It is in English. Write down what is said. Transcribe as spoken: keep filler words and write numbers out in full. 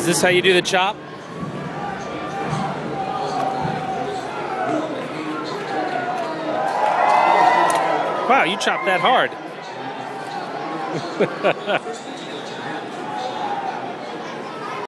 this how you do the chop? Wow, you chopped that hard.